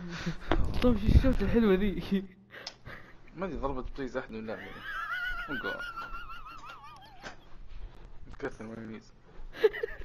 طيب شو الشوطة الحلوة ذي؟ ما ادري ضربت بليز احد من اللعبة. انقر كثر ميميز.